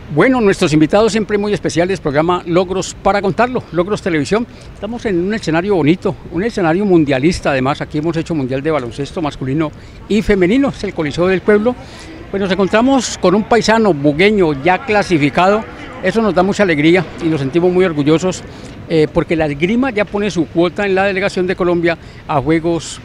Bueno, nuestros invitados siempre muy especiales, programa Logros para contarlo, Logros Televisión. Estamos en un escenario bonito, un escenario mundialista además. Aquí hemos hecho mundial de baloncesto masculino y femenino, es el Coliseo del Pueblo. Pues nos encontramos con un paisano bugueño ya clasificado. Eso nos da mucha alegría y nos sentimos muy orgullosos porque la esgrima ya pone su cuota en la delegación de Colombia a Juegos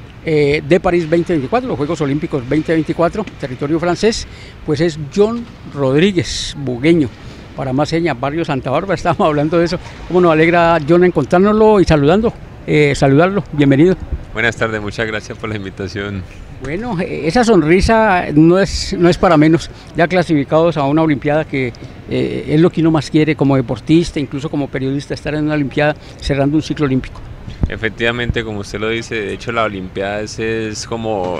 de París 2024, los Juegos Olímpicos 2024, territorio francés. Pues es John Rodríguez, bugueño, para más señas, barrio Santa Bárbara. Estábamos hablando de eso. Cómo nos alegra, John, encontrárnoslo y saludarlo. Bienvenido. Buenas tardes, muchas gracias por la invitación. Bueno, esa sonrisa no es para menos, ya clasificados a una olimpiada que es lo que uno más quiere como deportista, incluso como periodista, estar en una olimpiada cerrando un ciclo olímpico. Efectivamente, como usted lo dice, de hecho la olimpiada es como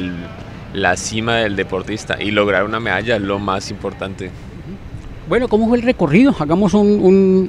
la cima del deportista y lograr una medalla es lo más importante. Bueno, ¿cómo fue el recorrido? Hagamos un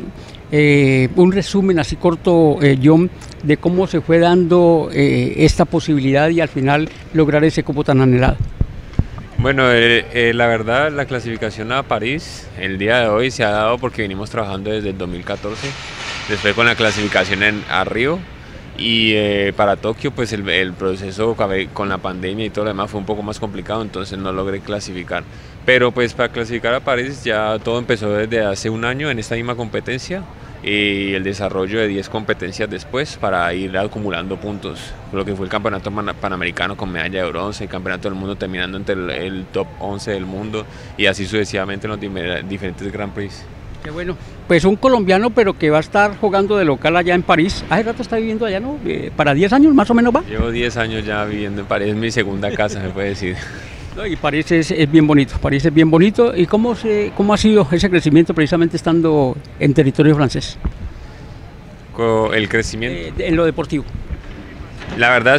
resumen así corto, John, de cómo se fue dando esta posibilidad y al final lograr ese cupo tan anhelado. Bueno, la verdad, la clasificación a París el día de hoy se ha dado porque venimos trabajando desde el 2014, después con la clasificación a Río, y para Tokio pues el proceso con la pandemia y todo lo demás fue un poco más complicado, entonces no logré clasificar. Pero pues para clasificar a París ya todo empezó desde hace un año en esta misma competencia y el desarrollo de 10 competencias después para ir acumulando puntos. Lo que fue el campeonato panamericano con medalla de bronce, el campeonato del mundo terminando entre el top 11 del mundo y así sucesivamente en los diferentes Grand Prix. Qué bueno. Pues un colombiano, pero que va a estar jugando de local allá en París. Hace rato está viviendo allá, ¿no? ¿Para 10 años más o menos va? Llevo 10 años ya viviendo en París, es mi segunda casa, se puede decir. No, y París es bien bonito, París es bien bonito. ¿Y cómo ha sido ese crecimiento precisamente estando en territorio francés? El crecimiento. En lo deportivo. La verdad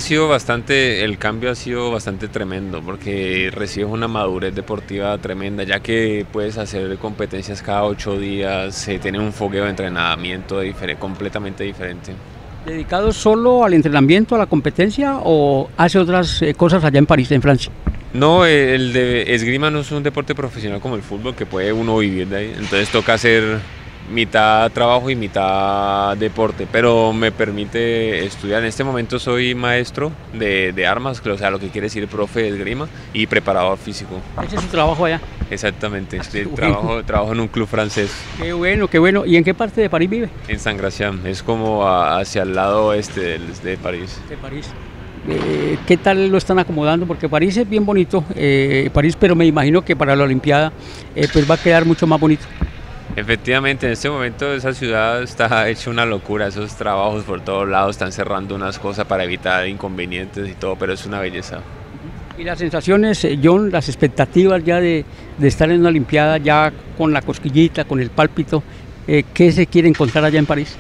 el cambio ha sido bastante tremendo porque recibes una madurez deportiva tremenda, ya que puedes hacer competencias cada 8 días, tiene un fogueo de entrenamiento completamente diferente. ¿Dedicado solo al entrenamiento, a la competencia o hace otras cosas allá en París, en Francia? No, el de esgrima no es un deporte profesional como el fútbol que puede uno vivir de ahí, entonces toca hacer mitad trabajo y mitad deporte, pero me permite estudiar. En este momento soy maestro de armas, o sea, lo que quiere decir profe de esgrima y preparador físico. ¿Ese es su trabajo allá? Exactamente, trabajo en un club francés. Qué bueno, qué bueno. ¿Y en qué parte de París vive? En Saint-Gratien, es como hacia el lado oeste de París. De París. ¿Qué tal lo están acomodando? Porque París es bien bonito, París, pero me imagino que para la Olimpiada pues va a quedar mucho más bonito. Efectivamente, en este momento esa ciudad está hecha una locura, esos trabajos por todos lados, están cerrando unas cosas para evitar inconvenientes y todo, pero es una belleza. ¿Y las sensaciones, John, las expectativas ya de estar en una Olimpiada, ya con la cosquillita, con el pálpito, qué se quiere encontrar allá en París?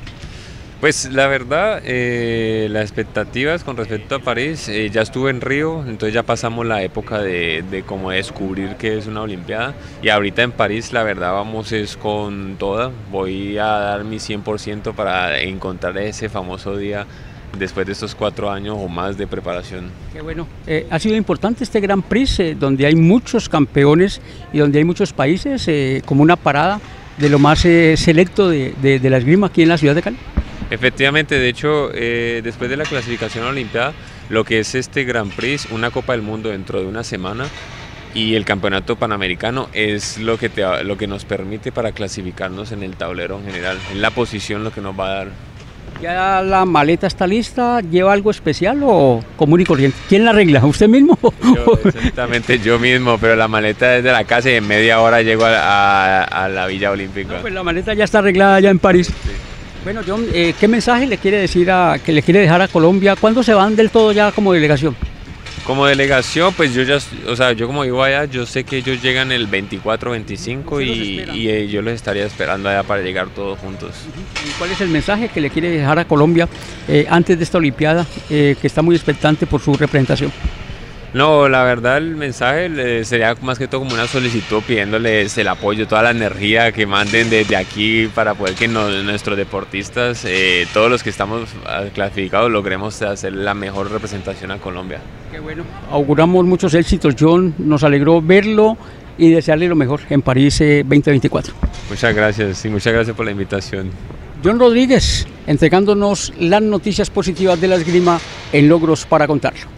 Pues la verdad, las expectativas con respecto a París, ya estuve en Río, entonces ya pasamos la época de como descubrir qué es una olimpiada y ahorita en París la verdad vamos es con toda, voy a dar mi 100% para encontrar ese famoso día después de estos 4 años o más de preparación. Qué bueno, ha sido importante este Grand Prix donde hay muchos campeones y donde hay muchos países, como una parada de lo más selecto de la esgrima aquí en la ciudad de Cali. Efectivamente, de hecho, después de la clasificación a la Olimpiada, lo que es este Grand Prix, una Copa del Mundo dentro de una semana y el Campeonato Panamericano es lo que nos permite para clasificarnos en el tablero en general, en la posición lo que nos va a dar. ¿Ya la maleta está lista? ¿Lleva algo especial o común y corriente? ¿Quién la arregla? ¿Usted mismo? Exactamente, yo mismo, pero la maleta es de la casa y en media hora llego a la Villa Olímpica. No, pues la maleta ya está arreglada ya en París. Sí. Bueno, John, ¿qué mensaje le quiere decir que le quiere dejar a Colombia? ¿Cuándo se van del todo ya como delegación? Como delegación, pues yo como vivo allá, yo sé que ellos llegan el 24, 25 y yo los estaría esperando allá para llegar todos juntos. ¿Y cuál es el mensaje que le quiere dejar a Colombia antes de esta Olimpiada, que está muy expectante por su representación? No, la verdad el mensaje sería más que todo como una solicitud pidiéndoles el apoyo, toda la energía que manden desde aquí para poder que nuestros deportistas, todos los que estamos clasificados, logremos hacer la mejor representación a Colombia. Qué bueno, auguramos muchos éxitos, John, nos alegró verlo y desearle lo mejor en París 2024. Muchas gracias y muchas gracias por la invitación. John Rodríguez, entregándonos las noticias positivas de la esgrima en Logros para Contarlo.